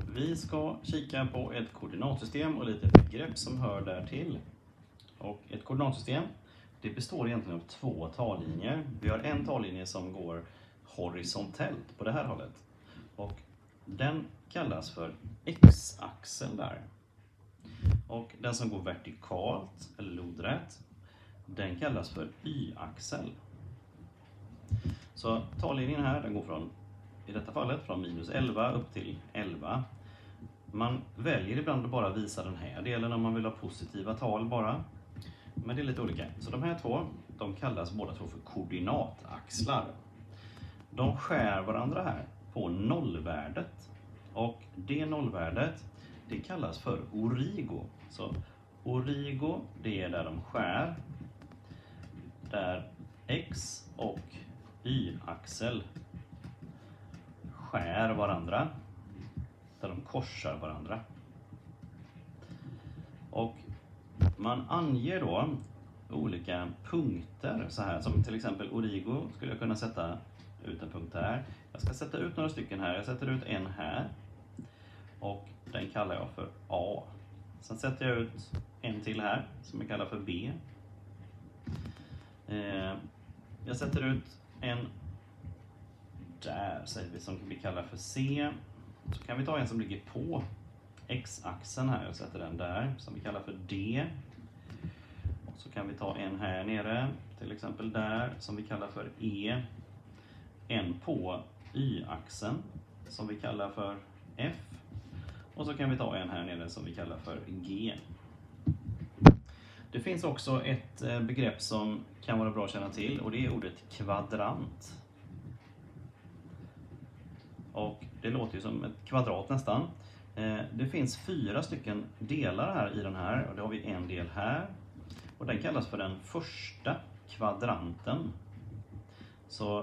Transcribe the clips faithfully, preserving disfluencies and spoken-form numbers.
Vi ska kika på ett koordinatsystem och lite begrepp som hör där till. Och ett koordinatsystem, det består egentligen av två tallinjer. Vi har en tallinje som går horisontellt på det här hållet. Och den kallas för x-axeln där. Och den som går vertikalt eller lodrätt, den kallas för y-axel. Så tallinjen här, den går från, i detta fallet, från minus elva upp till elva. Man väljer ibland att bara visa den här delen om man vill ha positiva tal bara. Men det är lite olika. Så de här två, de kallas båda två för koordinataxlar. De skär varandra här på nollvärdet. Och det nollvärdet, det kallas för origo. Så origo, det är där de skär. Där x och y-axel skär varandra. Där de korsar varandra. Och man anger då olika punkter så här, som till exempel origo skulle jag kunna sätta ut en punkt här. Jag ska sätta ut några stycken här. Jag sätter ut en här och den kallar jag för A. Sen sätter jag ut en till här som jag kallar för B. Jag sätter ut en där, säger vi, som vi kallar för C. Så kan vi ta en som ligger på x-axeln här. Jag sätter den där som vi kallar för D. Och så kan vi ta en här nere, till exempel där, som vi kallar för E. En på y-axeln som vi kallar för F. Och så kan vi ta en här nere som vi kallar för G. Det finns också ett begrepp som kan vara bra att känna till, och det är ordet kvadrant. Och det låter ju som ett kvadrat nästan. Det finns fyra stycken delar här i den här, och då har vi en del här. Och den kallas för den första kvadranten. Så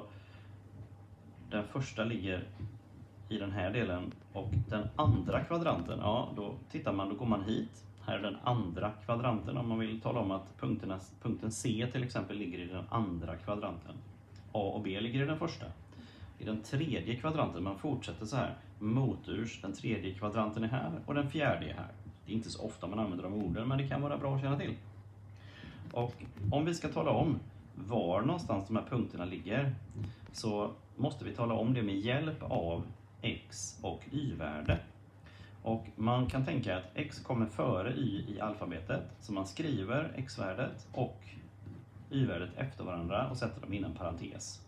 den första ligger i den här delen, och den andra kvadranten, ja då tittar man, då går man hit. Här är den andra kvadranten om man vill tala om att punkterna, punkten C till exempel ligger i den andra kvadranten. A och B ligger i den första. I den tredje kvadranten, man fortsätter så här moturs, den tredje kvadranten är här och den fjärde är här. Det är inte så ofta man använder de orden, men det kan vara bra att känna till. Och om vi ska tala om var någonstans de här punkterna ligger, så måste vi tala om det med hjälp av x och y-värde. Och man kan tänka att x kommer före y i alfabetet, så man skriver x-värdet och y-värdet efter varandra och sätter dem inom parentes.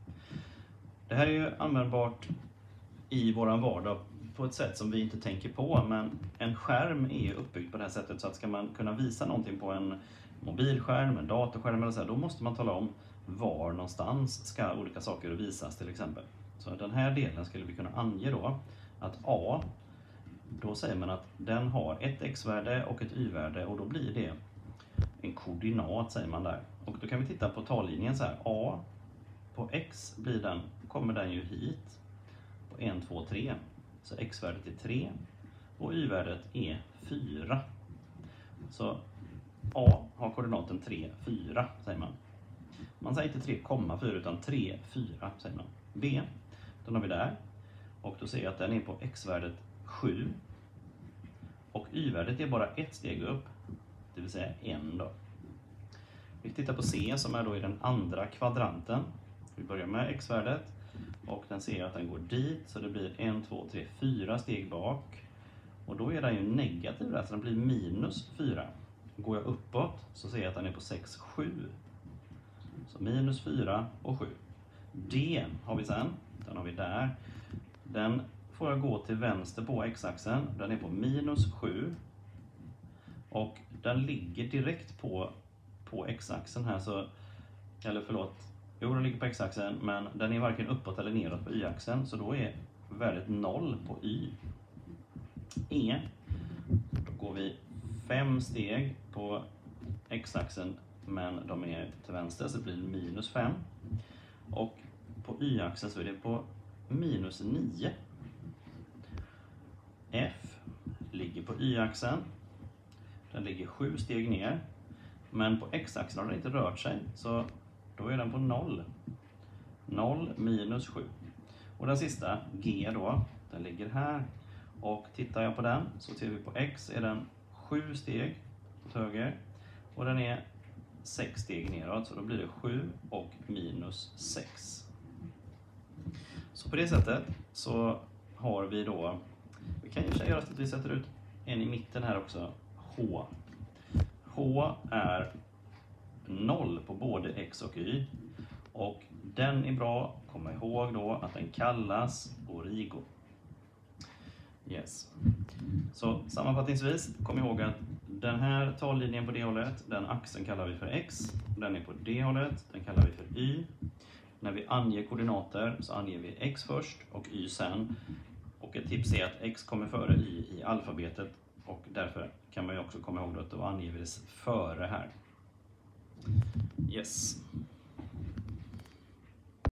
Det här är ju användbart i våran vardag på ett sätt som vi inte tänker på, men en skärm är ju uppbyggd på det här sättet, så att ska man kunna visa någonting på en mobilskärm, en datorskärm eller så här, då måste man tala om var någonstans ska olika saker visas till exempel. Så den här delen skulle vi kunna ange då att A, då säger man att den har ett x-värde och ett y-värde, och då blir det en koordinat, säger man där. Och då kan vi titta på tallinjen så här. A på x blir den, kommer den ju hit på ett, två, tre. Så x-värdet är tre och y-värdet är fyra. Så A har koordinaten tre, fyra, säger man. Man säger inte tre komma fyra utan tre, fyra, säger man. B, den har vi där. Och då ser jag att den är på x-värdet sju. Och y-värdet är bara ett steg upp, det vill säga en då. Vi tittar på C som är då i den andra kvadranten. Vi börjar med x-värdet och den ser att den går dit, så det blir ett, två, tre, fyra steg bak. Och då är den ju negativ där, så den blir minus fyra. Går jag uppåt så ser jag att den är på sex, sju. Så minus fyra och sju. D har vi sen, den har vi där. Den får jag gå till vänster på x-axeln, den är på minus sju. Och den ligger direkt på, på x-axeln här, så, eller förlåt, jo den ligger på x-axeln, men den är varken uppåt eller neråt på y-axeln, så då är värdet noll på y. E, då går vi fem steg på x-axeln, men de är till vänster, så det blir minus fem. Och på y-axeln så är det på minus nio. F ligger på y-axeln. Den ligger sju steg ner. Men på x-axeln har den inte rört sig, så då är den på noll. noll minus sju. Och den sista, G då, den ligger här. Och tittar jag på den så ser vi på x är den sju steg åt höger och den är sex steg neråt, så då blir det sju och minus sex. Så på det sättet så har vi då, vi kan ju göra så att vi sätter ut en i mitten här också, h. H är noll på både x och y, och den är bra, kom ihåg då att den kallas origo. Yes. Så sammanfattningsvis, kom ihåg att den här tallinjen på det hållet, den axeln kallar vi för x, den är på det hållet, den kallar vi för y. När vi anger koordinater så anger vi x först och y sen. Och ett tips är att x kommer före y i alfabetet, och därför kan man ju också komma ihåg att då anger vi det före här. Yes.